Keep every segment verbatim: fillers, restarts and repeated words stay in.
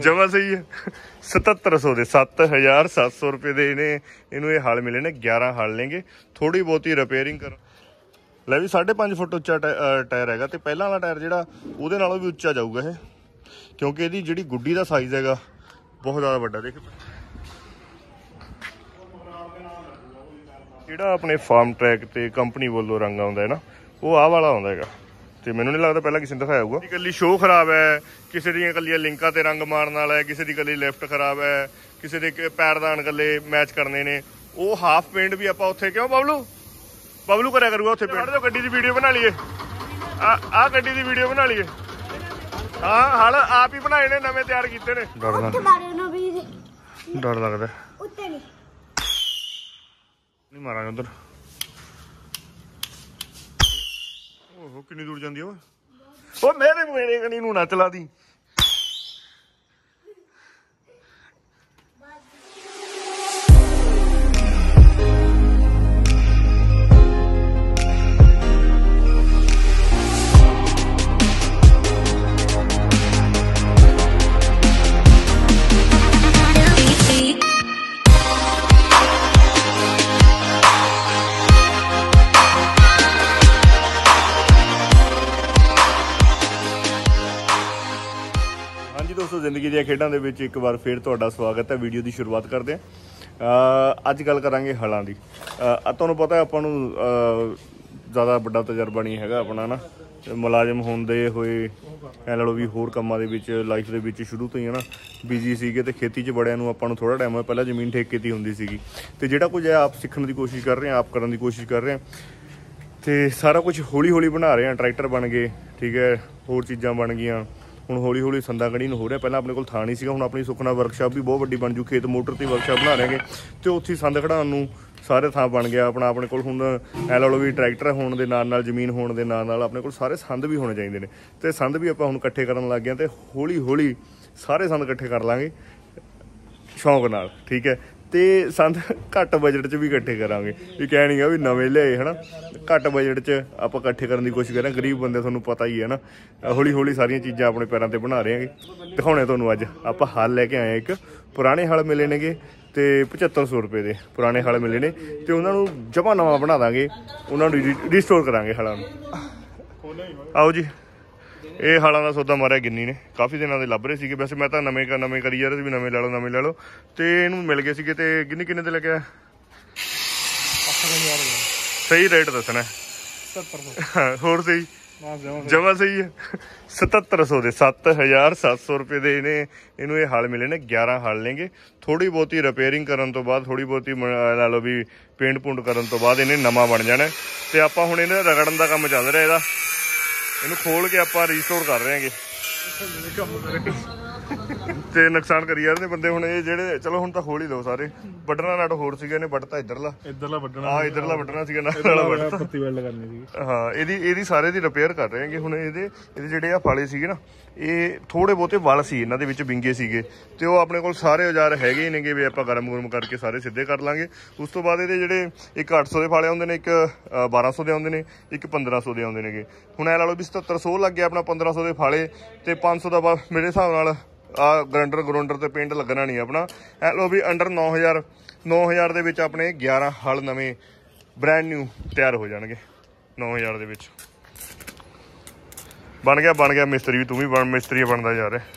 ਜਮਾ ਸਹੀ ਹੈ। सतहत्तर सौ दे सत्त हज़ार सत्त सौ रुपये ਦੇ ਇਹਨੇ ਇਹਨੂੰ ਇਹ ਹਲ ਮਿਲੇ ਨੇ। ਗਿਆਰਾਂ ਹਲ ਲੈਂਗੇ, ਥੋੜੀ ਬਹੁਤੀ ਰਿਪੇਅਰਿੰਗ ਕਰ ਲੈ ਵੀ ਸਾਢੇ ਪੰਜ ਫੁੱਟ ਉੱਚਾ ਟਾਇਰ ਹੈਗਾ ਤੇ ਪਹਿਲਾਂ ਵਾਲਾ ਟਾਇਰ ਜਿਹੜਾ ਉਹਦੇ ਨਾਲੋਂ ਵੀ ਉੱਚਾ ਜਾਊਗਾ ਇਹ, ਕਿਉਂਕਿ ਇਹਦੀ ਜਿਹੜੀ ਗੁੱਡੀ ਦਾ ਸਾਈਜ਼ ਹੈਗਾ ਬਹੁਤ ਜ਼ਿਆਦਾ ਵੱਡਾ। ਦੇਖ ਜਿਹੜਾ ਆਪਣੇ ਫਾਰਮ ਟਰੈਕ ਤੇ ਕੰਪਨੀ ਵੱਲੋਂ ਰੰਗ ਆਉਂਦਾ ਹੈ ਨਾ, ਉਹ ਆਹ ਵਾਲਾ ਆਉਂਦਾ ਹੈਗਾ ਤੇ ਮੈਨੂੰ ਨਹੀਂ ਲੱਗਦਾ ਪਹਿਲਾਂ ਕਿਸੇ ਨੇ ਦਿਖਾਇਆ ਹੋਊਗਾ। ਇਕੱਲੀ ਸ਼ੋਅ ਖਰਾਬ ਹੈ, ਕਿਸੇ ਦੀਆਂ ਇਕੱਲੀਆਂ ਲਿੰਕਾਂ ਤੇ ਰੰਗ ਮਾਰਨ ਵਾਲਾ ਹੈ, ਕਿਸੇ ਦੀ ਇਕੱਲੀ ਲਿਫਟ ਖਰਾਬ ਹੈ, ਕਿਸੇ ਦੇ ਪੈਰਦਾਨ ਇਕੱਲੇ ਮੈਚ ਕਰਨੇ ਨੇ। ਉਹ ਹਾਫ ਪੇਂਟ ਵੀ ਆਪਾਂ ਉੱਥੇ ਕਿਉਂ ਬਬਲੂ ਬਬਲੂ ਕਰਿਆ ਕਰੂਗਾ ਉੱਥੇ ਪੇਂਟ। ਗੱਡੀ ਦੀ ਵੀਡੀਓ ਬਣਾ ਲਈਏ, ਆ ਆ ਗੱਡੀ ਦੀ ਵੀਡੀਓ ਬਣਾ ਲਈਏ। ਹਾਂ ਹਲ ਆਪ ਹੀ ਬਣਾਏ ਨੇ, ਨਵੇਂ ਤਿਆਰ ਕੀਤੇ ਨੇ। ਡਰ ਡਰ ਲੱਗਦਾ ਨਹੀਂ ਮਾਰਾਂਗੇ ਉਧਰ। ਉਹ ਕਿੰਨੀ ਦੂਰ ਜਾਂਦੀ ਉਹ ਉਹ ਮੇਰੇ ਮੇਰੇ ਕਣੀ ਨੂੰ ਨਾ ਚਲਾ ਦੀ। ਦੋਸਤੋ ਜ਼ਿੰਦਗੀ ਦੀਆਂ ਖੇਡਾਂ ਦੇ ਵਿੱਚ ਇੱਕ ਵਾਰ ਫਿਰ ਤੁਹਾਡਾ ਸਵਾਗਤ ਹੈ। ਵੀਡੀਓ ਦੀ ਸ਼ੁਰੂਆਤ ਕਰਦੇ ਹਾਂ। ਅੱਜ ਗੱਲ ਕਰਾਂਗੇ ਹਲਾਂ ਦੀ। ਤੁਹਾਨੂੰ ਪਤਾ ਆਪਾਂ ਨੂੰ ਜ਼ਿਆਦਾ ਵੱਡਾ ਤਜਰਬਾ ਨਹੀਂ ਹੈਗਾ ਆਪਣਾ ਨਾ, ਮੁਲਾਜ਼ਮ ਹੁੰਦੇ ਹੋਏ ਐ ਲਾ ਲਓ ਵੀ ਹੋਰ ਕੰਮਾਂ ਦੇ ਵਿੱਚ ਲਾਈਫ ਦੇ ਵਿੱਚ ਸ਼ੁਰੂ ਤੋਂ ਹੀ ਹੈ ਨਾ ਬਿਜੀ ਸੀਗੇ ਤੇ ਖੇਤੀ 'ਚ ਬੜਿਆਂ ਨੂੰ ਆਪਾਂ ਨੂੰ ਥੋੜ੍ਹਾ ਟਾਈਮ ਹੋਇਆ। ਪਹਿਲਾਂ ਜ਼ਮੀਨ ਠੇਕੇ 'ਤੇ ਹੁੰਦੀ ਸੀਗੀ ਤੇ ਜਿਹੜਾ ਕੁਝ ਹੈ ਆਪ ਸਿੱਖਣ ਦੀ ਕੋਸ਼ਿਸ਼ ਕਰ ਰਹੇ ਹਾਂ, ਆਪ ਕਰਨ ਦੀ ਕੋਸ਼ਿਸ਼ ਕਰ ਰਹੇ ਹਾਂ ਤੇ ਸਾਰਾ ਕੁਝ ਹੌਲੀ ਹੌਲੀ ਬਣਾ ਰਹੇ ਹਾਂ। ਟਰੈਕਟਰ ਬਣ ਗਏ, ਠੀਕ ਹੈ, ਹੋਰ ਚੀਜ਼ਾਂ ਬਣ ਗਈਆਂ। ਹੁਣ ਹੌਲੀ ਹੌਲੀ ਸੰਦਾਂ ਕੜੀ ਨੂੰ ਹੋ ਰਿਹਾ। ਪਹਿਲਾਂ ਆਪਣੇ ਕੋਲ ਥਾਂ ਨਹੀਂ ਸੀਗਾ, ਹੁਣ ਆਪਣੀ ਸੁਖਨਾ ਵਰਕਸ਼ਾਪ ਵੀ ਬਹੁਤ ਵੱਡੀ ਬਣ ਜੂ। ਖੇਤ ਮੋਟਰ ਦੀ ਵਰਕਸ਼ਾਪ ਬਣਾ ਰਹੇਗੇ ਤੇ ਉੱਥੇ ਸੰਦ ਖੜਾਉਣ ਨੂੰ ਸਾਰੇ ਥਾਂ ਬਣ ਗਿਆ ਆਪਣਾ। ਆਪਣੇ ਕੋਲ ਹੁਣ ਐ ਲਾ ਲਓ ਵੀ ਟਰੈਕਟਰ ਹੋਣ ਦੇ ਨਾਲ ਨਾਲ, ਜ਼ਮੀਨ ਹੋਣ ਦੇ ਨਾਲ ਨਾਲ ਆਪਣੇ ਕੋਲ ਸਾਰੇ ਸੰਦ ਵੀ ਹੋਣੇ ਚਾਹੀਦੇ ਨੇ ਤੇ ਸੰਦ ਵੀ ਆਪਾਂ ਹੁਣ ਇਕੱਠੇ ਕਰਨ ਲੱਗ ਗਏ ਤੇ ਹੌਲੀ ਹੌਲੀ ਸਾਰੇ ਸੰਦ ਇਕੱਠੇ ਕਰ ਲਾਂਗੇ ਸ਼ੌਂਕ ਨਾਲ, ਠੀਕ ਹੈ। ਤੇ ਸੰਦ ਘੱਟ ਬਜਟ 'ਚ ਵੀ ਇਕੱਠੇ ਕਰਾਂਗੇ, ਵੀ ਕਹਿ ਨਹੀਂ ਗਾ ਵੀ ਨਵੇਂ ਲਿਆਏ ਹੈ ਨਾ। ਘੱਟ ਬਜਟ 'ਚ ਆਪਾਂ ਇਕੱਠੇ ਕਰਨ ਦੀ ਕੋਸ਼ਿਸ਼ ਕਰਾਂਗੇ। ਗਰੀਬ ਬੰਦੇ ਤੁਹਾਨੂੰ ਪਤਾ ਹੀ ਹੈ ਨਾ, ਹੌਲੀ ਹੌਲੀ ਸਾਰੀਆਂ ਚੀਜ਼ਾਂ ਆਪਣੇ ਪੈਰਾਂ 'ਤੇ ਬਣਾ ਰਹੇ ਹੈਗੇ। ਦਿਖਾਉਣੇ ਤੁਹਾਨੂੰ ਅੱਜ ਆਪਾਂ ਹਲ ਲੈ ਕੇ ਆਏ। ਇੱਕ ਪੁਰਾਣੇ ਹਲ ਮਿਲੇ ਨੇਗੇ ਤੇ ਪਝੱਤਰ ਸੌ ਰੁਪਏ ਦੇ ਪੁਰਾਣੇ ਹਲ ਮਿਲੇ ਨੇ ਤੇ ਉਹਨਾਂ ਨੂੰ ਜਮਾ ਨਵਾਂ ਬਣਾ ਦਾਂਗੇ, ਉਹਨਾਂ ਨੂੰ ਰੀਸਟੋਰ ਕਰਾਂਗੇ ਹਲਾਂ ਨੂੰ। ਆਓ ਜੀ, ਇਹ ਹਲਾਂ ਦਾ ਸੌਦਾ ਮਾਰਿਆ ਗਿੰਨੀ ਨੇ। ਕਾਫੀ ਦਿਨਾਂ ਦੇ ਲੱਭ ਰਹੇ ਸੀਗੇ, ਵੈਸੇ ਮੈਂ ਤਾਂ ਨਵੇਂ ਨਵੇਂ ਕਰੀ ਜਾ ਰਹੇ ਸੀ ਵੀ ਨਵੇਂ ਲੈ ਲਓ ਨਵੇਂ ਲੈ ਲਓ ਤੇ ਇਹਨੂੰ ਮਿਲ ਗਏ ਸੀਗੇ। ਤੇ ਗਿੰਨੀ ਕਿੰਨੇ ਤੇ ਲੱਗਿਆ? ਸਹੀ ਰੇਟ ਦੱਸਣਾ। ਹੋਰ ਸਹੀ ਜਮਾ ਸਹੀ ਹੈ। ਸਤੱਤਰ ਸੌ ਦੇ ਸੱਤ ਹਜ਼ਾਰ ਸੱਤ ਸੌ ਰੁਪਏ ਦੇ ਇਹਨੇ ਇਹਨੂੰ ਇਹ ਹਲ ਮਿਲੇ ਨੇ। ਗਿਆਰਾਂ ਹਲ ਲੈਂਗੇ, ਥੋੜੀ ਬਹੁਤੀ ਰਿਪੇਅਰਿੰਗ ਕਰਨ ਤੋਂ ਬਾਅਦ, ਥੋੜੀ ਬਹੁਤੀ ਲਾ ਲਓ ਵੀ ਪੇਂਟ ਪੂੰਟ ਕਰਨ ਤੋਂ ਬਾਅਦ ਇਹਨੇ ਨਵਾਂ ਬਣ ਜਾਣਾ। ਤੇ ਆਪਾਂ ਹੁਣ ਇਹਨੇ ਰਗੜਨ ਦਾ ਕੰਮ ਚੱਲ ਰਿਹਾ ਇਹਦਾ, ਇਹਨੂੰ ਖੋਲ ਕੇ ਆਪਾਂ ਰੀਸਟੋਰ ਕਰ ਰਹੇ ਹੈਗੇ ਤੇ ਨੁਕਸਾਨ ਕਰੀ ਜਾਂਦੇ ਬੰਦੇ ਹੁਣ ਇਹ ਜਿਹੜੇ। ਚਲੋ ਹੁਣ ਤਾਂ ਖੋਲ ਹੀ ਲਓ ਸਾਰੇ। ਵੱਢਣਾ ਨਟ ਹੋਰ ਸੀਗਾ, ਇਹਨੇ ਵੱਢਤਾ ਇੱਧਰਲਾ ਇੱਧਰਲਾ ਵੱਢਣਾ ਹਾਂ ਇੱਧਰਲਾ ਵੱਢਣਾ ਸੀਗਾ ਨਾਲ ਪੱਤੀ ਵੈਲਡ ਕਰਨੀ ਸੀ। ਹਾਂ ਇਹਦੀ ਇਹਦੀ ਸਾਰੇ ਦੀ ਰਿਪੇਅਰ ਕਰ ਰਹੇ ਹੈਗੇ ਹੁਣ। ਇਹਦੇ ਇਹਦੇ ਜਿਹੜੇ ਆ ਫਾਲੇ ਸੀਗੇ ਨਾ, ਇਹ ਥੋੜੇ ਬਹੁਤੇ ਵਲ ਸੀ ਇਹਨਾਂ ਦੇ ਵਿੱਚ, ਵਿੰਗੇ ਸੀਗੇ ਤੇ ਉਹ ਆਪਣੇ ਕੋਲ ਸਾਰੇ ਔਜ਼ਾਰ ਹੈਗੇ ਹੀ ਨੇਗੇ ਵੀ ਆਪਾਂ ਗਰਮ ਗੁਰਮ ਕਰਕੇ ਸਾਰੇ ਸਿੱਧੇ ਕਰ ਲਾਂਗੇ। ਉਸ ਤੋਂ ਬਾਅਦ ਇਹਦੇ ਜਿਹੜੇ ਇੱਕ ਅੱਠ ਸੌ ਦੇ ਫਾਲੇ ਆਉਂਦੇ ਨੇ, ਇੱਕ ਬਾਰਾਂ ਸੌ ਦੇ ਆਉਂਦੇ ਨੇ, ਇੱਕ ਪੰਦਰਾਂ ਸੌ ਦੇ ਆਉਂਦੇ ਨੇਗੇ। ਹੁਣ ਐ ਲਾ ਲਓ ਵੀ ਸਤੱਤਰ ਸੌ ਲੱਗ ਗਿਆ ਆਪਣਾ, ਪੰਦਰਾਂ ਸੌ ਦੇ ਫਾਲੇ ਤੇ ਪੰਜ ਸੌ ਦਾ ਬਸ ਮੇਰੇ ਹਿਸਾਬ ਨਾਲ ਆਹ ਗਰੰਡਰ ਗਰੁੰਡਰ ਤੇ ਪੇਂਟ ਲੱਗਣਾ ਨਹੀਂ ਆਪਣਾ। ਐ ਲਓ ਵੀ ਅੰਡਰ ਨੌ ਹਜ਼ਾਰ ਨੌ ਹਜ਼ਾਰ ਦੇ ਵਿੱਚ ਆਪਣੇ ਗਿਆਰਾਂ ਹਲ ਨਵੇਂ ਬ੍ਰੈਂਡ ਨਿਊ ਤਿਆਰ ਹੋ ਜਾਣਗੇ। ਨੌ ਹਜ਼ਾਰ ਦੇ ਵਿੱਚ ਬਣ ਗਿਆ ਬਣ ਗਿਆ ਮਿਸਤਰੀ ਵੀ, ਤੂੰ ਵੀ ਬਣ ਮਿਸਤਰੀ ਬਣਦਾ ਜਾ ਰਿਹਾ।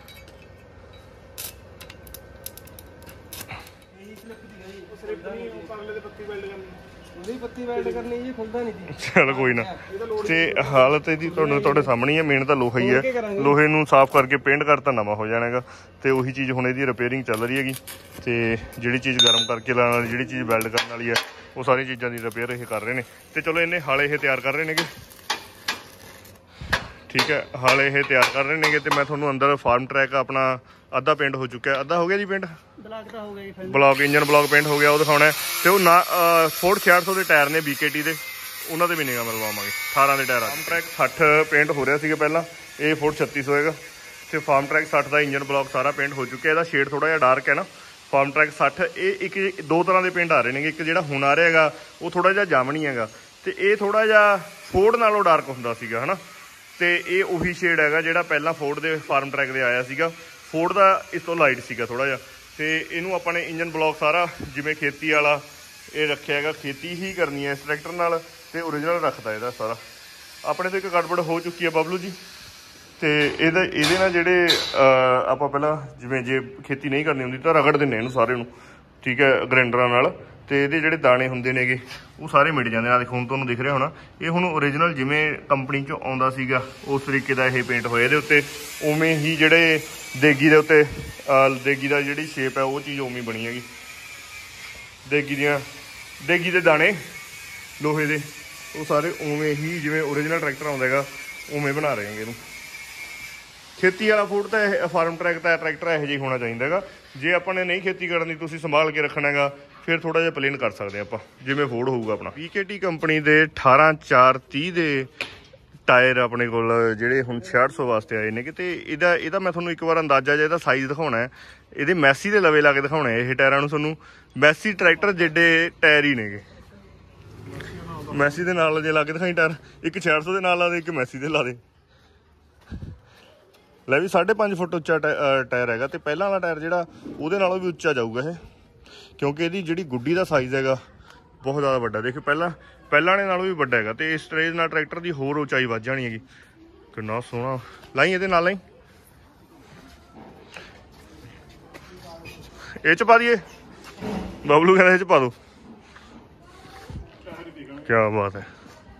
ਚਲ ਕੋਈ ਨਾ। ਤੇ ਹਾਲਤ ਇਹਦੀ ਤੁਹਾਨੂੰ ਤੁਹਾਡੇ ਸਾਹਮਣੇ ਹੀ ਹੈ। ਮੇਨ ਤਾਂ ਲੋਹਾ ਹੀ ਹੈ, ਲੋਹੇ ਨੂੰ ਸਾਫ਼ ਕਰਕੇ ਪੇਂਟ ਕਰਤਾ ਨਵਾਂ ਹੋ ਜਾਣਾ ਹੈਗਾ। ਤੇ ਉਹੀ ਚੀਜ਼ ਹੁਣ ਇਹਦੀ ਰਿਪੇਅਰਿੰਗ ਚੱਲ ਰਹੀ ਹੈਗੀ ਤੇ ਜਿਹੜੀ ਚੀਜ਼ ਗਰਮ ਕਰਕੇ ਲਾਉਣ ਵਾਲੀ, ਜਿਹੜੀ ਚੀਜ਼ ਵੈਲਡ ਕਰਨ ਵਾਲੀ ਹੈ, ਉਹ ਸਾਰੀ ਚੀਜ਼ਾਂ ਦੀ ਰਿਪੇਅਰ ਇਹ ਕਰ ਰਹੇ ਨੇ। ਤੇ ਚਲੋ ਇਹਨੇ ਹਲ ਇਹ ਤਿਆਰ ਕਰ ਰਹੇ ਨੇਗੇ, ਠੀਕ ਹੈ। ਹਲ ਇਹ ਤਿਆਰ ਕਰ ਰਹੇ ਨੇਗੇ ਤੇ ਮੈਂ ਤੁਹਾਨੂੰ ਅੰਦਰ ਫਾਰਮ ਟਰੈਕ ਆਪਣਾ ਅੱਧਾ ਪੇਂਟ ਹੋ ਚੁੱਕਿਆ। ਅੱਧਾ ਹੋ ਗਿਆ ਜੀ paint, block engine block paint ਹੋ ਗਿਆ, ਉਹ ਦਿਖਾਉਣਾ। ਤੇ ਉਹ ਨਾ ਫੋਰਡ ਛਿਆਹਠ ਸੌ ਦੇ ਟਾਇਰ ਨੇ ਬੀਕੇਟੀ ਦੇ, ਉਹਨਾਂ ਦੇ ਵੀ ਨਿਗਾਹ ਮਰਵਾਵਾਂਗੇ। ਅਠਾਰਾਂ ਦੇ ਟਾਇਰ ਫਾਰਮ ਟਰੈਕ ਸੱਠ ਪੇਂਟ ਹੋ ਰਿਹਾ ਸੀਗਾ ਪਹਿਲਾਂ, ਇਹ ਫੋਰਡ ਛੱਤੀ ਸੌ ਹੈਗਾ ਤੇ ਫਾਰਮ ਟਰੈਕ ਸੱਠ ਦਾ ਇੰਜਨ ਬਲੌਕ ਸਾਰਾ ਪੇਂਟ ਹੋ ਚੁੱਕਿਆ। ਇਹਦਾ ਸ਼ੇਡ ਥੋੜਾ ਜਿਹਾ ਡਾਰਕ ਹੈ ਨਾ। ਫਾਰਮ ਟਰੈਕ ਸੱਠ ਇਹ ਇੱਕ ਦੋ ਤਰ੍ਹਾਂ ਦੇ ਪੇਂਟ ਆ ਰਹੇ ਨੇਗੇ। ਇੱਕ ਜਿਹੜਾ ਹੁਣ ਆ ਰਿਹਾ ਹੈਗਾ ਉਹ ਥੋੜਾ ਜਿਹਾ ਜਾਮਣੀ ਹੈਗਾ ਤੇ ਇਹ ਥੋੜਾ ਜਿਹਾ ਫੋਰਡ ਨਾਲੋਂ ਡਾਰਕ ਹੁੰਦਾ ਸੀਗਾ, ਹੈ ਨਾ। ਤੇ ਇਹ ਉਹੀ ਸ਼ੇਡ ਹੈਗਾ ਜਿਹੜਾ ਪਹਿਲਾਂ ਫੋਰਡ ਦੇ ਫਾਰਮ ਟਰੈਕ ਦੇ ਆਇਆ ਸੀਗਾ। ਫੋਰਡ ਦਾ ਇਸ ਤੋਂ ਲਾਈਟ ਸੀਗਾ ਥੋੜ੍ਹਾ ਜਿਹਾ। ਤੇ ਇਹਨੂੰ ਆਪਾਂ ਨੇ ਇੰਜਨ ਬਲੌਕ ਸਾਰਾ ਜਿਵੇਂ ਖੇਤੀ ਵਾਲਾ ਇਹ ਰੱਖਿਆ ਹੈਗਾ, ਖੇਤੀ ਹੀ ਕਰਨੀ ਹੈ ਇਸ ਟਰੈਕਟਰ ਨਾਲ, ਤੇ ਓਰੀਜਨਲ ਰੱਖਦਾ ਇਹਦਾ ਸਾਰਾ। ਆਪਣੇ ਤੋਂ ਇੱਕ ਗੜਬੜ ਹੋ ਚੁੱਕੀ ਹੈ ਬਬਲੂ ਜੀ, ਤੇ ਇਹਦਾ ਇਹਦੇ ਨਾਲ ਜਿਹੜੇ ਆਪਾਂ ਪਹਿਲਾਂ ਜਿਵੇਂ ਜੇ ਖੇਤੀ ਨਹੀਂ ਕਰਨੀ ਹੁੰਦੀ ਤਾਂ ਰਗੜ ਦਿੰਦੇ ਇਹਨੂੰ ਸਾਰੇ ਨੂੰ, ਠੀਕ ਹੈ, ਗ੍ਰੈਂਡਰਾਂ ਨਾਲ, ਤੇ ਇਹਦੇ ਜਿਹੜੇ ਦਾਣੇ ਹੁੰਦੇ ਨੇਗੇ ਉਹ ਸਾਰੇ ਮਿਟ ਜਾਂਦੇ ਨੇ। ਦੇਖੋ ਹੁਣ ਤੁਹਾਨੂੰ ਦਿਖ ਰਿਹਾ ਹੋਣਾ, ਇਹ ਹੁਣ ਓਰੀਜਨਲ ਜਿਵੇਂ ਕੰਪਨੀ 'ਚੋਂ ਆਉਂਦਾ ਸੀਗਾ ਉਸ ਤਰੀਕੇ ਦਾ ਇਹ ਪੇਂਟ ਹੋਇਆ ਇਹਦੇ ਉੱਤੇ, ਉਵੇਂ ਹੀ ਜਿਹੜੇ ਦੇਗੀ ਦੇ ਉੱਤੇ ਦੇਗੀ ਦਾ ਜਿਹੜੀ ਸ਼ੇਪ ਹੈ ਉਹ ਚੀਜ਼ ਉਵੇਂ ਬਣੀ ਹੈਗੀ। ਦੇਗੀ ਦੀਆਂ ਦੇਗੀ ਦੇ ਦਾਣੇ ਲੋਹੇ ਦੇ ਉਹ ਸਾਰੇ ਉਵੇਂ ਹੀ ਜਿਵੇਂ ਓਰੀਜਨਲ ਟਰੈਕਟਰ ਆਉਂਦਾ ਹੈਗਾ ਉਵੇਂ ਬਣਾ ਰਹੇ ਹੈਗੇ ਇਹਨੂੰ। ਖੇਤੀ ਵਾਲਾ ਫੋਰਡ ਤਾਂ ਇਹ ਫਾਰਮ ਟਰੈਕ ਦਾ ਟਰੈਕਟਰ ਇਹੋ ਜਿਹਾ ਹੋਣਾ ਚਾਹੀਦਾ ਹੈਗਾ। ਜੇ ਆਪਾਂ ਨੇ ਨਹੀਂ ਖੇਤੀ ਕਰਨੀ, ਤੁਸੀਂ ਸੰਭਾਲ ਕੇ ਰੱਖਣਾ ਹੈਗਾ, ਫਿਰ ਥੋੜ੍ਹਾ ਜਿਹਾ ਪਲੇਨ ਕਰ ਸਕਦੇ ਆਪਾਂ ਜਿਵੇਂ ਫੋਰਡ ਹੋਊਗਾ ਆਪਣਾ। ਪੀ ਕੇ ਟੀ ਕੰਪਨੀ ਦੇ ਅਠਾਰਾਂ ਚਾਰ ਤੀਹ ਦੇ ਟਾਇਰ ਆਪਣੇ ਕੋਲ ਜਿਹੜੇ ਹੁਣ ਛਿਆਹਠ ਸੌ ਵਾਸਤੇ ਆਏ ਨੇ। ਕਿਤੇ ਇਹਦਾ ਇਹਦਾ ਮੈਂ ਤੁਹਾਨੂੰ ਇੱਕ ਵਾਰ ਅੰਦਾਜ਼ਾ ਜਿਹਾ ਇਹਦਾ ਸਾਈਜ਼ ਦਿਖਾਉਣਾ ਹੈ, ਇਹਦੇ ਮੈਸੀ ਦੇ ਲਵੇ ਲਾ ਕੇ ਦਿਖਾਉਣਾ ਹੈ ਇਹ ਟਾਇਰਾਂ ਨੂੰ ਤੁਹਾਨੂੰ। ਮੈਸੀ ਟਰੈਕਟਰ ਜਿੱਡੇ ਟਾਇਰ ਹੀ ਨੇਗੇ, ਮੈਸੀ ਦੇ ਨਾਲ ਜੇ ਲਾ ਕੇ ਦਿਖਾਈ ਟਾਇਰ, ਇੱਕ ਛਿਆਹਠ ਸੌ ਦੇ ਨਾਲ ਲਾ ਦੇ, ਇੱਕ ਮੈਸੀ ਦੇ ਲਾ ਦੇ। ਲੈ ਵੀ ਸਾਢੇ ਪੰਜ ਫੁੱਟ ਉੱਚਾ ਟਾਇਰ ਹੈਗਾ, ਤੇ ਪਹਿਲਾਂ ਵਾਲਾ ਟਾਇਰ ਜਿਹੜਾ ਉਹਦੇ ਨਾਲੋਂ ਵੀ ਉੱਚਾ ਜਾਊਗਾ ਇਹ, ਕਿਉਂਕਿ ਇਹਦੀ ਜਿਹੜੀ ਗੁੱਡੀ ਦਾ ਸਾਈਜ਼ ਹੈਗਾ ਬਹੁਤ ਜ਼ਿਆਦਾ ਵੱਡਾ। ਦੇਖ ਪਹਿਲਾਂ ਪਹਿਲਾਂ ਵਾਲੇ ਨਾਲੋਂ ਵੀ ਵੱਡਾ ਹੈਗਾ, ਤੇ ਇਸ ਟਰੇਜ ਨਾਲ ਟਰੈਕਟਰ ਦੀ ਹੋਰ ਉਚਾਈ ਵੱਧ ਜਾਣੀ ਹੈਗੀ। ਕਿੰਨਾ ਸੋਹਣਾ, ਲਾਈ ਇਹਦੇ ਨਾਲ, ਲਾਈ ਇਹ 'ਚ ਪਾ ਦਈਏ, ਬਬਲੂ ਕਹਿੰਦਾ ਇਹ 'ਚ ਪਾ ਦੋ। ਕਿਆ ਬਾਤ ਹੈ।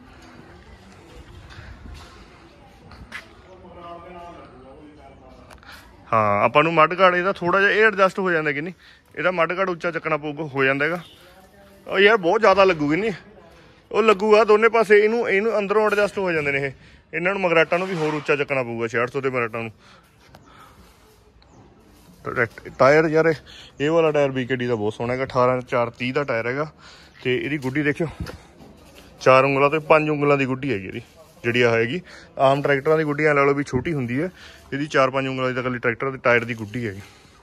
ਹਾਂ ਆਪਾਂ ਨੂੰ ਮੱਡ ਗਾਰਡ ਇਹਦਾ ਥੋੜ੍ਹਾ ਜਿਹਾ ਇਹ ਐਡਜਸਟ ਹੋ ਜਾਂਦਾ ਕਿ ਨਹੀਂ, ਇਹਦਾ ਮੱਡ ਗਾਰਡ ਉੱਚਾ ਚੱਕਣਾ ਪਊਗਾ, ਹੋ ਜਾਂਦਾ ਹੈਗਾ। ਉਹ ਯਾਰ ਬਹੁਤ ਜ਼ਿਆਦਾ ਲੱਗੂਗੀ ਨਹੀਂ, ਉਹ ਲੱਗੂਗਾ ਦੋਨੇ ਪਾਸੇ, ਇਹਨੂੰ ਇਹਨੂੰ ਅੰਦਰੋਂ ਐਡਜਸਟ ਹੋ ਜਾਂਦੇ ਨੇ ਇਹ। ਇਹਨਾਂ ਨੂੰ ਮਗਰਾਟਾਂ ਨੂੰ ਵੀ ਹੋਰ ਉੱਚਾ ਚੱਕਣਾ ਪਊਗਾ, ਛਿਆਹਠ ਸੌ ਦੇ ਮਗਰਾਟਾਂ ਨੂੰ। ਟਾਇਰ ਯਾਰ ਇਹ ਵਾਲਾ ਟਾਇਰ ਬੀ ਕੇ ਡੀ ਦਾ ਬਹੁਤ ਸੋਹਣਾ ਹੈਗਾ, ਅਠਾਰਾਂ ਚਾਰ ਤੀਹ ਦਾ ਟਾਇਰ ਹੈਗਾ। ਤੇ ਇਹਦੀ ਗੁੱਡੀ ਦੇਖਿਓ, ਚਾਰ ਉਂਗਲਾਂ ਤੇ ਪੰਜ ਉਂਗਲਾਂ ਦੀ ਗੁੱਡੀ ਹੈਗੀ ਇਹਦੀ, ਜਿਹੜੀ ਆ ਹੈਗੀ। ਆਮ ਟਰੈਕਟਰਾਂ ਦੀ ਗੁੱਡੀਆਂ ਲਾ ਲਓ ਵੀ ਛੋਟੀ ਹੁੰਦੀ ਹੈ, ਇਹਦੀ ਚਾਰ ਪੰਜ ਉਂਗਲਾਂ ਦੀ ਤਾਂ ਇਕੱਲੀ ਟਰੈਕਟਰ ਦੇ ਟਾਇਰ ਦੀ ਗੁੱਡੀ ਹੈਗੀ।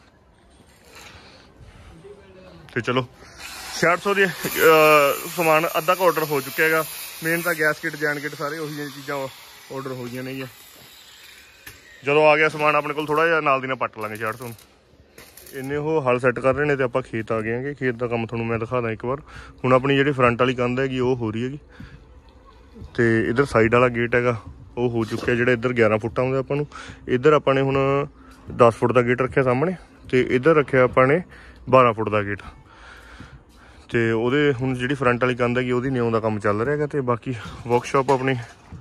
ਤੇ ਚਲੋ ਛਿਆਹਠ ਸੌ ਦੇ ਸਮਾਨ ਅੱਧਾ ਕੁ ਔਡਰ ਹੋ ਚੁੱਕਿਆ ਹੈਗਾ। ਮੇਨ ਤਾਂ ਗੈਸ ਕਿਟ ਜੈਨ ਕਿਟ ਸਾਰੇ ਉਹੀ ਜਿਹੀਆਂ ਚੀਜ਼ਾਂ ਔਡਰ ਹੋ ਗਈਆਂ ਨੇ। ਜਦੋਂ ਆ ਗਿਆ ਸਮਾਨ ਆਪਣੇ ਕੋਲ ਥੋੜ੍ਹਾ ਜਿਹਾ ਨਾਲ ਦੀ ਨਾਲ ਪੱਟ ਲਾਂਗੇ ਛਿਆਹਠ ਸੌ ਨੂੰ। ਇੰਨੇ ਉਹ ਹਲ ਸੈੱਟ ਕਰ ਰਹੇ ਨੇ, ਤੇ ਆਪਾਂ ਖੇਤ ਆ ਗਏ ਹੈਗੇ। ਖੇਤ ਦਾ ਕੰਮ ਤੁਹਾਨੂੰ ਮੈਂ ਦਿਖਾ ਦਾਂ ਇੱਕ ਵਾਰ। ਹੁਣ ਆਪਣੀ ਜਿਹੜੀ ਫਰੰਟ ਵਾਲੀ ਕੰਧ ਹੈਗੀ ਉਹ ਹੋ ਰਹੀ ਹੈਗੀ, ਤੇ ਇੱਧਰ ਸਾਈਡ ਵਾਲਾ ਗੇਟ ਹੈਗਾ ਉਹ ਹੋ ਚੁੱਕਿਆ। ਜਿਹੜਾ ਇੱਧਰ ਗਿਆਰਾਂ ਫੁੱਟ ਆਉਂਦਾ ਆਪਾਂ ਨੂੰ, ਇੱਧਰ ਆਪਾਂ ਨੇ ਹੁਣ ਦਸ ਫੁੱਟ ਦਾ ਗੇਟ ਰੱਖਿਆ ਸਾਹਮਣੇ, ਤੇ ਇੱਧਰ ਰੱਖਿਆ ਆਪਾਂ ਨੇ ਬਾਰਾਂ ਫੁੱਟ ਦਾ ਗੇਟ। ਤੇ ਉਹਦੇ ਹੁਣ ਜਿਹੜੀ ਫਰੰਟ ਵਾਲੀ ਕੰਧ ਹੈਗੀ ਉਹਦੀ ਨਿਉਂ ਦਾ ਕੰਮ ਚੱਲ ਰਿਹਾ ਹੈਗਾ। ਤੇ ਬਾਕੀ ਵਰਕਸ਼ਾਪ ਆਪਣੀ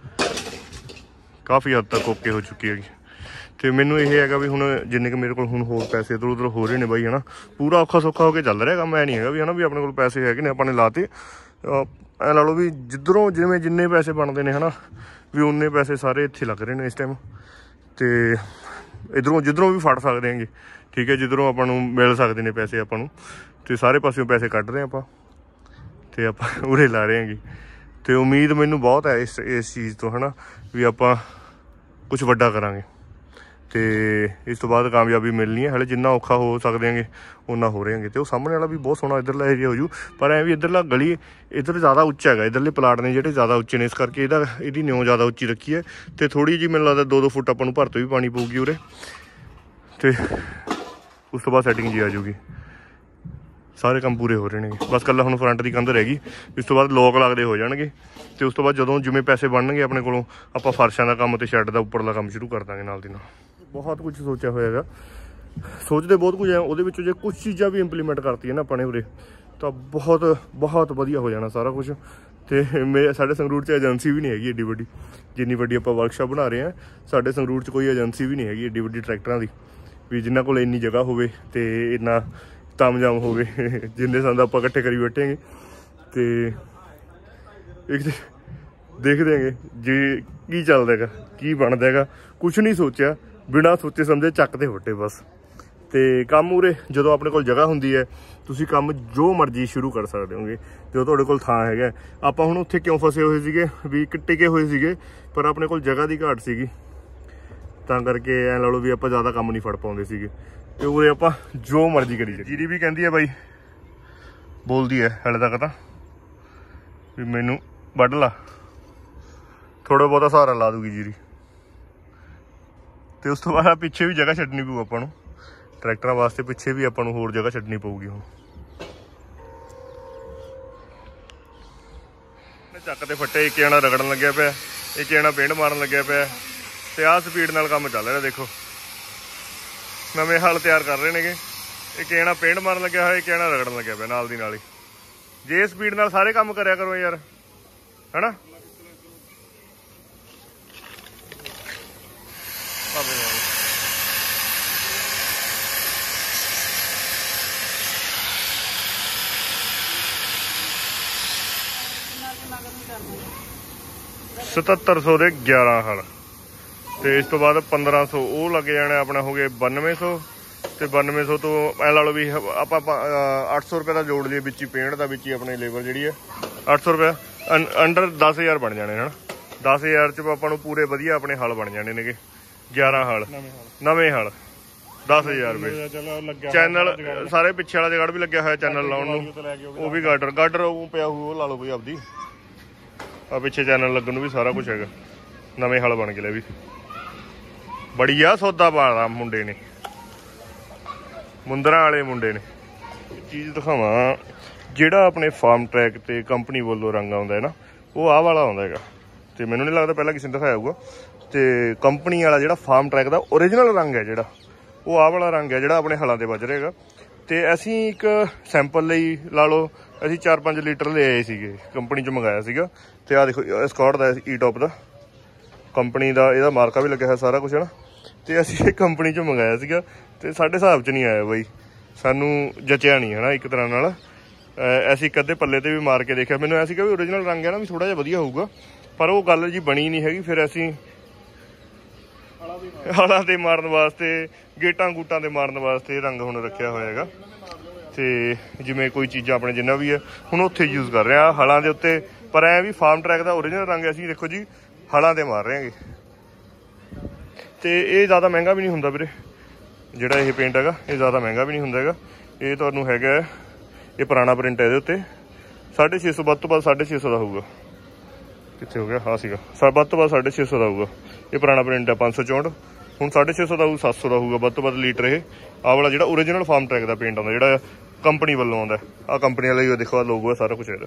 ਕਾਫੀ ਹੱਦ ਤੱਕ ਓਕੇ ਹੋ ਚੁੱਕੀ ਹੈਗੀ। ਤੇ ਮੈਨੂੰ ਇਹ ਹੈਗਾ ਵੀ ਹੁਣ ਜਿੰਨੇ ਕੁ ਮੇਰੇ ਕੋਲ ਹੁਣ ਹੋਰ ਪੈਸੇ ਇੱਧਰ ਉੱਧਰ ਹੋ ਰਹੇ ਨੇ ਬਾਈ, ਹੈ ਨਾ, ਪੂਰਾ ਔਖਾ ਸੌਖਾ ਹੋ ਕੇ ਚੱਲ ਰਿਹਾ ਕੰਮ। ਐ ਨਹੀਂ ਹੈਗਾ ਵੀ ਹੈ ਨਾ ਵੀ ਆਪਣੇ ਕੋਲ ਪੈਸੇ ਹੈਗੇ ਨੇ ਆਪਾਂ ਨੇ ਲਾਤੇ। ਐ ਲਾ ਲਓ ਵੀ ਜਿੱਧਰੋਂ ਜਿਵੇਂ ਜਿੰਨੇ ਪੈਸੇ ਬਣਦੇ ਨੇ ਹੈ ਨਾ, ਵੀ ਉਨੇ ਪੈਸੇ ਸਾਰੇ ਇੱਥੇ ਲੱਗ ਰਹੇ ਨੇ ਇਸ ਟਾਈਮ। ਤੇ ਇੱਧਰੋਂ ਜਿੱਧਰੋਂ ਵੀ ਫੜ ਸਕਦੇ ਹੈਗੇ, ਠੀਕ ਹੈ, ਜਿੱਧਰੋਂ ਆਪਾਂ ਨੂੰ ਮਿਲ ਸਕਦੇ ਨੇ ਪੈਸੇ ਆਪਾਂ ਨੂੰ, ਤੇ ਸਾਰੇ ਪਾਸਿਓਂ ਪੈਸੇ ਕੱਢ ਰਹੇ ਆਪਾਂ, ਤੇ ਆਪਾਂ ਉਰੇ ਲਾ ਰਹੇ ਹੈਗੇ। ਤੇ ਉਮੀਦ ਮੈਨੂੰ ਬਹੁਤ ਹੈ ਇਸ ਇਸ ਚੀਜ਼ ਤੋਂ, ਹੈ ਨਾ, ਵੀ ਆਪਾਂ ਕੁਛ ਵੱਡਾ ਕਰਾਂਗੇ, ਤੇ ਇਸ ਤੋਂ ਬਾਅਦ ਕਾਮਯਾਬੀ ਮਿਲਣੀ ਹੈ। ਹਾਲੇ ਜਿੰਨਾ ਔਖਾ ਹੋ ਸਕਦੇ ਹੈਗੇ ਓਨਾ ਹੋ ਰਹੇ ਹੈਗੇ। ਤੇ ਉਹ ਸਾਹਮਣੇ ਵਾਲਾ ਵੀ ਬਹੁਤ ਸੋਹਣਾ ਇੱਧਰਲਾ ਏਰੀਆ ਹੋ ਜੂ, ਪਰ ਐਂ ਵੀ ਇੱਧਰਲਾ ਗਲੀ ਇੱਧਰ ਜ਼ਿਆਦਾ ਉੱਚਾ ਹੈਗਾ, ਇੱਧਰਲੇ ਪਲਾਟ ਨੇ ਜਿਹੜੇ ਜ਼ਿਆਦਾ ਉੱਚੇ ਨੇ, ਇਸ ਕਰਕੇ ਇਹਦਾ ਇਹਦੀ ਨਿਉਂ ਜ਼ਿਆਦਾ ਉੱਚੀ ਰੱਖੀ ਹੈ। ਤੇ ਥੋੜ੍ਹੀ ਜਿਹੀ ਮੈਨੂੰ ਲੱਗਦਾ ਦੋ ਦੋ ਫੁੱਟ ਆਪਾਂ ਨੂੰ ਭਰ ਤੋਂ ਵੀ ਪਾਣੀ ਪਊਗੀ ਉਰੇ, ਤੇ ਉਸ ਤੋਂ ਬਾਅਦ ਸੈਟਿੰਗ ਜੀ ਆ ਜੂਗੀ। ਸਾਰੇ ਕੰਮ ਪੂਰੇ ਹੋ ਰਹੇ ਨੇ, ਬਸ ਇਕੱਲਾ ਹੁਣ ਫਰੰਟ ਦੀ ਕੰਧ ਰਹਿ ਗਈ। ਇਸ ਤੋਂ ਬਾਅਦ ਲੋਕ ਲੱਗਦੇ ਹੋ ਜਾਣਗੇ, ਤੇ ਉਸ ਤੋਂ ਬਾਅਦ ਜਦੋਂ ਜਿਵੇਂ ਪੈਸੇ ਬਣਨਗੇ ਆਪਣੇ ਕੋਲੋਂ, ਆਪਾਂ ਫਰਸ਼ਾਂ ਦਾ ਕੰਮ ਤੇ ਸ਼ੈੱਡ ਦਾ ਉੱਪਰਲਾ ਕੰਮ ਸ਼ੁਰੂ ਕਰ ਦਾਂਗੇ ਨਾਲ ਦੀ ਨਾਲ। ਬਹੁਤ ਕੁਝ ਸੋਚਿਆ ਹੋਇਆ ਹੈਗਾ, ਸੋਚਦੇ ਬਹੁਤ ਕੁਝ ਹੈ। ਉਹਦੇ ਵਿੱਚੋਂ ਜੇ ਕੁਛ ਚੀਜ਼ਾਂ ਵੀ ਇੰਪਲੀਮੈਂਟ ਕਰਤੀਆਂ ਨਾ ਆਪਾਂ ਨੇ ਉਰੇ, ਤਾਂ ਬਹੁਤ ਬਹੁਤ ਵਧੀਆ ਹੋ ਜਾਣਾ ਸਾਰਾ ਕੁਛ। ਤੇ ਮੇ ਸਾਡੇ ਸੰਗਰੂਰ 'ਚ ਏਜੰਸੀ ਵੀ ਨਹੀਂ ਹੈਗੀ ਐਡੀ ਵੱਡੀ, ਜਿੰਨੀ ਵੱਡੀ ਆਪਾਂ ਵਰਕਸ਼ਾਪ ਬਣਾ ਰਹੇ ਹਾਂ। ਸਾਡੇ ਸੰਗਰੂਰ 'ਚ ਕੋਈ ਏਜੰਸੀ ਵੀ ਨਹੀਂ ਹੈਗੀ ਐਡੀ ਵੱਡੀ ਟਰੈਕਟਰਾਂ ਦੀ, ਵੀ ਜਿਨ੍ਹਾਂ ਕੋਲ ਇੰਨੀ ਜਗ੍ਹਾ ਹੋਵੇ ਤੇ ਇੰਨਾ ਤਾਮਝਾਮ ਹੋਵੇ, ਜਿੰਨੇ ਸੰਦ ਆਪਾਂ ਇਕੱਠੇ ਕਰੀ ਬੈਠੇਗੇ। ਤੇ ਇੱਕ ਦੇਖਦੇ ਹੈਗੇ ਜੇ ਕੀ ਚੱਲਦਾ ਹੈਗਾ, ਕੀ ਬਣਦਾ ਹੈਗਾ। ਕੁਛ ਨਹੀਂ ਸੋਚਿਆ, ਬਿਨਾਂ ਸੋਚੇ ਸਮਝੇ ਚੱਕ ਤੇ ਫੁੱਟੇ ਬਸ। ਤੇ ਕੰਮ ਉਰੇ ਜਦੋਂ ਆਪਣੇ ਕੋਲ ਜਗ੍ਹਾ ਹੁੰਦੀ ਹੈ, ਤੁਸੀਂ ਕੰਮ ਜੋ ਮਰਜ਼ੀ ਸ਼ੁਰੂ ਕਰ ਸਕਦੇ ਹੋਗੇ, ਜਦੋਂ ਤੁਹਾਡੇ ਕੋਲ ਥਾਂ ਹੈਗਾ। ਆਪਾਂ ਹੁਣ ਉੱਥੇ ਕਿਉਂ ਫਸੇ ਹੋਏ ਸੀਗੇ, ਵੀ ਇੱਕ ਟਿਕੇ ਹੋਏ ਸੀਗੇ, ਪਰ ਆਪਣੇ ਕੋਲ ਜਗ੍ਹਾ ਦੀ ਘਾਟ ਸੀਗੀ, ਤਾਂ ਕਰਕੇ ਐਂ ਲਾ ਲਓ ਵੀ ਆਪਾਂ ਜ਼ਿਆਦਾ ਕੰਮ ਨਹੀਂ ਫੜ ਪਾਉਂਦੇ ਸੀਗੇ। ਤੇ ਉਰੇ ਆਪਾਂ ਜੋ ਮਰਜ਼ੀ ਕਰੀ ਜਾਈਏ। ਜੀਰੀ ਵੀ ਕਹਿੰਦੀ ਹੈ ਬਾਈ, ਬੋਲਦੀ ਹੈ ਹਾਲੇ ਤੱਕ ਤਾਂ, ਵੀ ਮੈਨੂੰ ਵੱਢ ਲਾ, ਥੋੜ੍ਹਾ ਬਹੁਤਾ ਸਹਾਰਾ ਲਾ ਦੂਗੀ ਜੀਰੀ। ਤੇ ਉਸ ਤੋਂ ਬਾਅਦ ਪਿੱਛੇ ਵੀ ਜਗ੍ਹਾ ਛੱਡਣੀ ਪਊ ਆਪਾਂ ਨੂੰ ਟਰੈਕਟਰਾਂ ਵਾਸਤੇ, ਪਿੱਛੇ ਵੀ ਆਪਾਂ ਨੂੰ ਹੋਰ ਜਗ੍ਹਾ ਛੱਡਣੀ ਪਊਗੀ ਹੁਣ। ਚੱਕ ਤੇ ਫੱਟੇ ਇੱਕ ਜਣਾ ਰਗੜਨ ਲੱਗਿਆ ਪਿਆ, ਇੱਕ ਜਣਾ ਪਿੰਡ ਮਾਰਨ ਲੱਗਿਆ ਪਿਆ ਤੇ ਆਹ ਸਪੀਡ ਨਾਲ ਕੰਮ ਚੱਲ ਰਿਹਾ। ਦੇਖੋ ਨਵੇਂ ਹਲ ਤਿਆਰ ਕਰ ਰਹੇ ਨੇਗੇ, ਇੱਕ ਜਣਾ ਪਿੰਡ ਮਾਰਨ ਲੱਗਿਆ ਹੋਇਆ, ਇੱਕ ਜਣਾ ਰਗੜਨ ਲੱਗਿਆ ਪਿਆ ਨਾਲ ਦੀ ਨਾਲ ਹੀ। ਜੇ ਸਪੀਡ ਨਾਲ ਸਾਰੇ ਕੰਮ ਕਰਿਆ ਕਰੋ ਯਾਰ, ਹਨਾ। सतहत्तर सौ के ग्यारह हल तो इस तो बाद पंद्रह सौ वो लग जाने अपना हो गए बानवे सौ तो बानवे सौ तो ऐ ला लो भी आप अठ सौ रुपये का जोड़ लिए बिच ही पेंट का बिच ही अपनी लेबर जी है अठ सौ रुपया अंडर दस हज़ार बन जाने है ना। दस हज़ार च अपन पूरे वधिया अपने हल बन जाने ने ग्यारह हल नवे हल दस हज़ार रुपये। चैनल सारे पिछे वाला जगड़ भी लग्या हुआ चैनल लाने वो भी गाडर गाडर पिया वो ला लो भाई आपदी आ पिछे चैनल लगन भी सारा कुछ है। नवे हल बन गए भी बढ़िया सौदा पाना मुंडे ने मुंदरा वाले मुंडे ने। चीज़ दिखावा जिहड़ा अपने फार्म ट्रैक ते कंपनी वालों रंग आउंदा है ना वो आह वाला आउंदा हैगा ते मैनूं नहीं लगता पहला किसी ने दिखाया होगा। तो कंपनी वाला जिहड़ा फार्म ट्रैक दा ओरिजिनल रंग है जिहड़ा वो आह वाला रंग है जिहड़ा अपने हलां ते बज रहेगा। तो असीं एक सैंपल लई ला लो असीं चार पाँच लीटर ले आए सीगे कंपनी चों मंगाया सीगा। तो आ देखो स्कॉट दा ई टॉप दा कंपनी दा इहदा मार्का भी लग्या है सारा कुछ है ना। तो असीं कंपनी चों मंगाया सीगा तो साडे हिसाब च नहीं आया बई सानू जचिया नहीं है ना एक तरह नाल। ऐसी कदे पल्ले ते भी मार के देखा मैंने ऐसी भी ओरिजिनल रंग है ना भी थोड़ा जिहा वधिया होऊगा पर वो गल जी बनी नहीं हैगी। फिर असीं हलां ते मारन वास्ते गेटां गूटां ते मारन वास्ते रंग हुण रखिया होया हैगा। ते जिवें कोई चीज़ां अपने जिन्ना भी है हुण उत्थे यूज़ कर रहे हैं हलां दे उत्ते पर ऐ भी फार्म ट्रैक का ओरिजिनल रंग असीं देखो जी हलां ते मार रहे हैं। तो ये ज़्यादा महंगा भी नहीं हुंदा वीरे जिहड़ा ये पेंट हैगा ये ज़्यादा महंगा भी नहीं हुंदा हैगा। ये तुहानूं हैगा ये पुराना प्रिंट है इहदे उत्ते साढ़े छे सौ वध तो वध साढ़े छे सौ का होऊगा। कित्थे हो गया हाँ सीगा वध तो वध साढ़े छे सौ का होऊगा। ये पुराना प्रिंट है पाँच सौ चौंठ हुण साढ़े छे सौ का होऊ सत्त सौ का होऊगा वध तो वध लीटर। ये आह वाला जिहड़ा ओरिजिनल फार्म ट्रैक का पेंट आउंदा जिहड़ा कंपनी वालों आउंदा आ कंपनी वाला ही देखो लोगो है सारा कुछ है।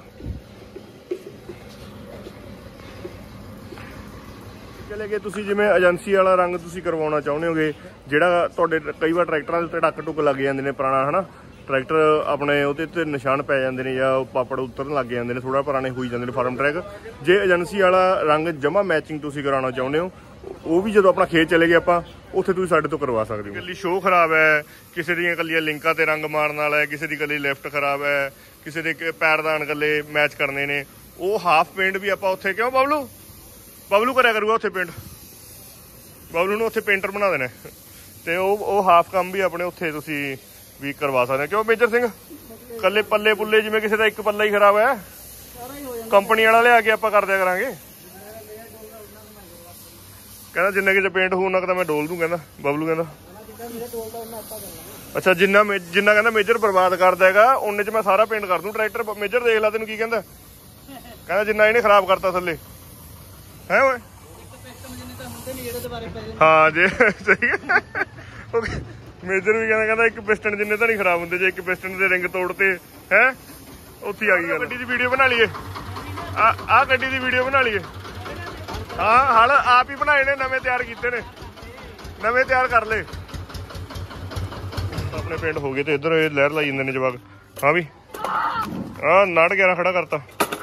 चले गए तुसीं जिवें एजेंसी वाला रंग तुसीं करवाउणा चाहुंदे होगे जिहड़ा तुहाडे कई बार ट्रैक्टरां दे उत्ते ढक ढुक लग जांदे ने पुराना है ना ट्रैक्टर अपने उहदे ते निशान पै जांदे ने जां पापड़ उतरन लग जांदे ने थोड़ा पुराने होई जांदे ने फार्म ट्रैक। जे एजेंसी वाला रंग जमा मैचिंग तुसीं कराउणा चाहुंदे हो वो भी जो अपना खेत चले गए आप उत्थे तुसीं साडे तो करवा सकदे हो। कल्ली शो खराब है किसी दियां कल्लियां लिंकां ते रंग मारन वाला है किसी दी कल्ली लेफ्ट खराब है किसी दे पैरदान कल्ले मैच करने ने वो हाफ पेंट भी आपां उत्थे क्यों बबलू बबलू करिया करूगा उत्थे पेंट बबलू नूं उत्थे पेंटर बना देना ते वो हाफ काम भी अपने उत्थे तुसीं भी करवा सकते हैं। क्यों मेजर सिंह कल्ले पल्ले पुल्ले जिवें किसी दा एक पल्ला ही खराब है कंपनी वाला लिया के आपां कर दिया करांगे। कहना जिन्ने कि पेंट हो उन्ना मैं डोल दूं कहना बबलू कहना अच्छा जिन्ना जिन्ना कहना मेजर बर्बाद कर देगा उन्ने च मैं सारा पेंट कर दूं ट्रैक्टर। मेजर देख ला तेनू की कहंदा कहना जिन्ना इहने खराब करता थल्ले है ओए हाँ जे सही मेजर भी कहना कहना एक पिस्टन जिन्ने तो नहीं खराब होंगे जे एक पिस्टन के रिंग तोड़ते है उत्थे आ गई गड्डी की वीडियो बना लीए आ गड्डी की वीडियो बना लीए हाँ हल आप ही बनाए ने नवे तैयार किए ने नवे तैयार कर ले अपने पिंड हो गए तो इधर लहर लाई जाते जवाक। हाँ भी हाँ नाड़ ग्यारह खड़ा करता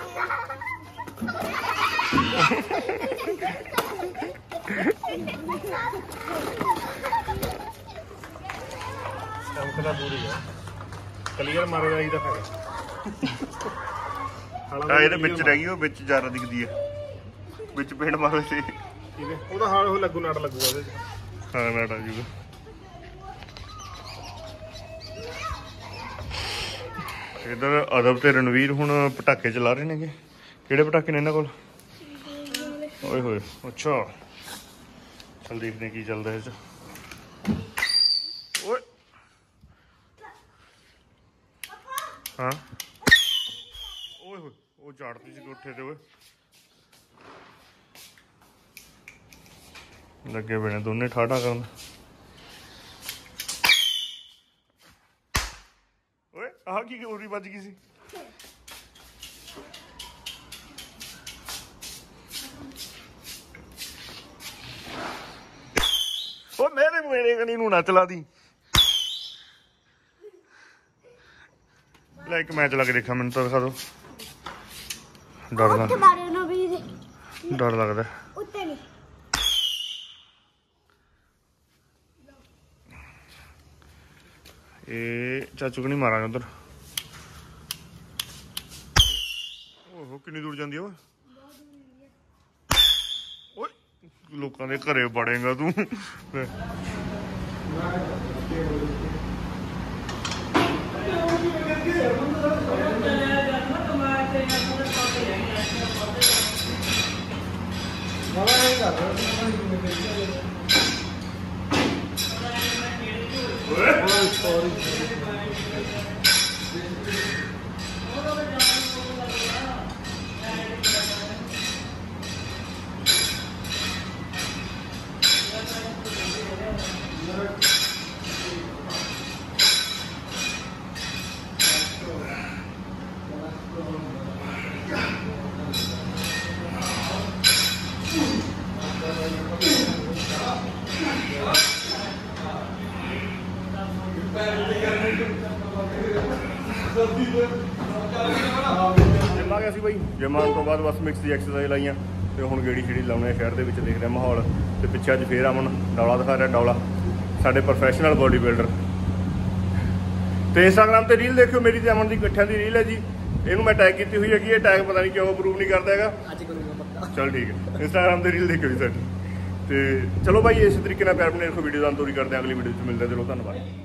पूरी है क्लीयर मारेगा ही तो ਇਹਦੇ ਵਿੱਚ ਰਹਿ ਗਈ ਉਹ ਵਿੱਚ ਜ਼ਿਆਦਾ ਦਿਖਦੀ ਹੈ ਵਿੱਚ ਪੇਂਟ ਮਾਰੋ ਸੀ ਠੀਕ ਹੈ ਉਹਦਾ ਹਾਲ ਉਹ ਲੱਗੂ ਨਾਟ ਲੱਗੂਗਾ ਉਹਦੇ ਚ ਹਾਂ ਨਾਟ ਆ ਜੂਗਾ। ਇਧਰ ਅਦਬ ਤੇ ਰਣਵੀਰ ਹੁਣ ਪਟਾਕੇ ਚਲਾ ਰਹੇ ਨੇਗੇ। ਕਿਹੜੇ ਪਟਾਕੇ ਨੇ ਇਹਨਾਂ ਕੋਲ ਓਏ ਹੋਏ ਅੱਛਾ ਚਲ ਦੇਖਦੇ ਕੀ ਚੱਲਦਾ ਇਹ ਚ। ਓਏ ਹਾਂ ਓਏ ਹੋਏ ਉਹ ਝਾੜਤੀ ਸੀ ਕੋਠੇ ਤੇ ਓਏ लगे पे ने दोने ठाठा करन। ओए आ की गोरी बज गई सी। ओ मेरे मेरे कनी नू ना चला दी। ले एक मैं चला के देखा, मैंने तो दिखा दो। डर लग डर लगता है। ये चाचू को नहीं मारा उधर। ओहो कितनी दूर जाती है वो। ओए लोगों के घरे बड़ेगा तू। जिम आ गया सी भाई। जिम आने तो बाद बस मिक्स दी एक्सरसाइज लाइयां ते हुण गेड़ी छेड़ी लाउने शहर दे विच, देख रहे माहौल। ते पिछे अज फिर अमन डौला दिखा रहा, डौला साडे प्रोफैशनल बॉडी बिल्डर। तो इंस्टाग्राम ते रील देखियो मेरी ते अमन दी इकट्ठियां दी रील है जी। इनू मैं टैग की हुई है कि ये टैग पता नहीं क्यों अप्रूव नहीं करता है। चल ठीक है, इंस्टाग्राम ते रील देखियो जी साडी। तो चलो भाई इस तरीके प्यार अपने देखो वीडियो दान तोरी करते हैं। अगली वीडियो मिलते हैं। चलो धन्यवाद।